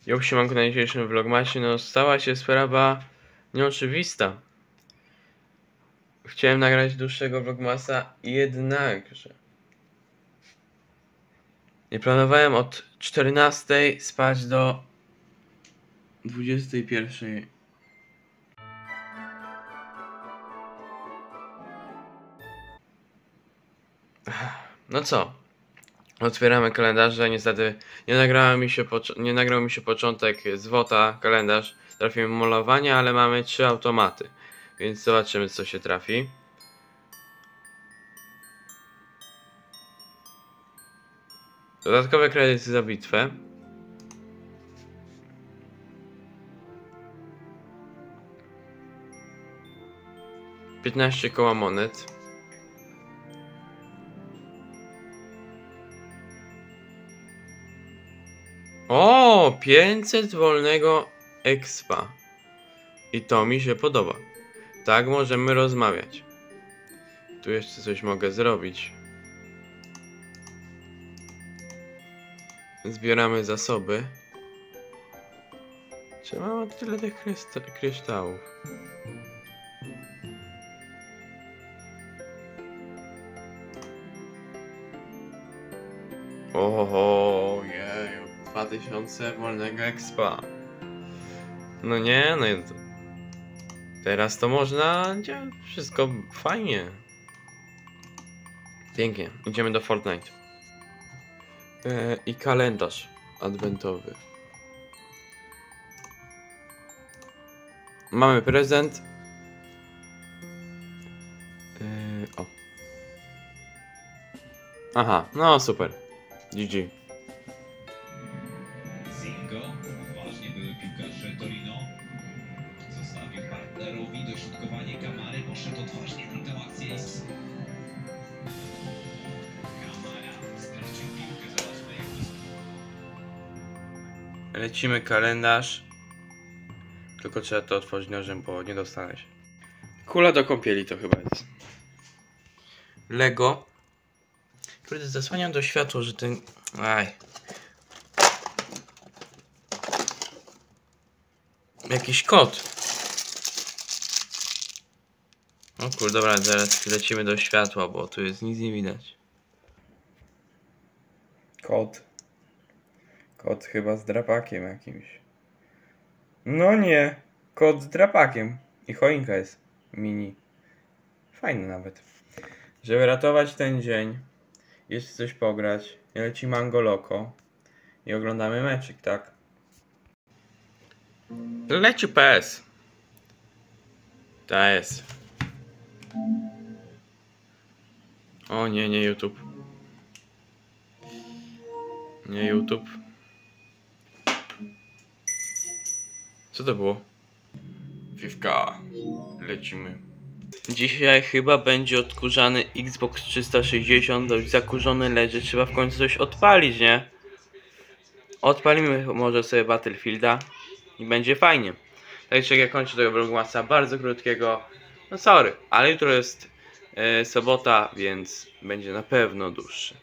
Jo, siemanko, na dzisiejszym vlogmasie, no stała się sprawa nieoczywista. Chciałem nagrać dłuższego vlogmasa, jednakże nie planowałem od 14 spać do 21. No co? Otwieramy kalendarze, niestety nie nagrał mi się początek z WOTA, kalendarz. Trafiłem malowania, ale mamy 3 automaty, więc zobaczymy, co się trafi. Dodatkowe kredyty za bitwę. $15 koła monet. O, 500 wolnego expa. I to mi się podoba. Tak możemy rozmawiać. Tu jeszcze coś mogę zrobić. Zbieramy zasoby. Czemu mam tyle tych kryształów? Oho, jeju. 2000 wolnego expa. No nie, no to teraz to można. Wszystko fajnie. Pięknie. Idziemy do Fortnite. I kalendarz adwentowy. Mamy prezent. O. Aha, no super. GG. Zingo, ważnie były piłkarze Torino. Zostawił partnerowi dośrodkowanie Kamary, poszedł odważnie na tę akcję. Kamara stracił piłkę, zobaczmy jak to... Lecimy kalendarz. Tylko trzeba to otworzyć nożem, bo nie dostanę się. Kula do kąpieli to chyba jest. Lego. Kurde, zasłaniam do światła, że ten... Aj. Jakiś kod. O kurde, dobra, zaraz lecimy do światła, bo tu jest nic nie widać. Kot. Kot chyba z drapakiem jakimś. No nie. Kot z drapakiem. I choinka jest mini. Fajny nawet. Żeby ratować ten dzień, jeszcze coś pograć, leci Mango Loco i oglądamy meczyk, tak? Leci PS. Ta jest. O nie, nie YouTube. Nie YouTube. Co to było? Fifka. Lecimy. Dzisiaj chyba będzie odkurzany Xbox 360. Dość zakurzony leży. Trzeba w końcu coś odpalić, nie? Odpalimy może sobie Battlefielda i będzie fajnie. Także ja kończę tego vlogmasa bardzo krótkiego. No sorry, ale jutro jest sobota, więc będzie na pewno dłuższy.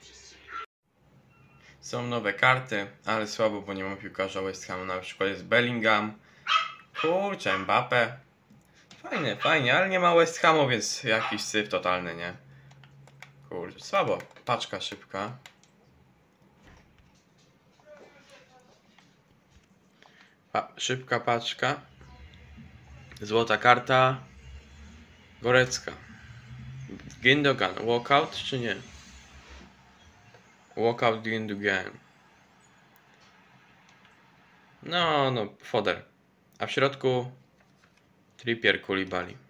Są nowe karty, ale słabo, bo nie mam piłkarza West Hamu. Na przykład jest Bellingham. Kurczę, Mbappe. Fajnie, fajnie, ale nie ma West Hamu, więc jakiś syf totalny, nie? Kurczę, słabo. Paczka szybka. Szybka paczka. Złota karta. Gorecka. Gindogan. Walkout czy nie? Walkout Gindogan. No, foder. A w środku Trippier Koulibaly.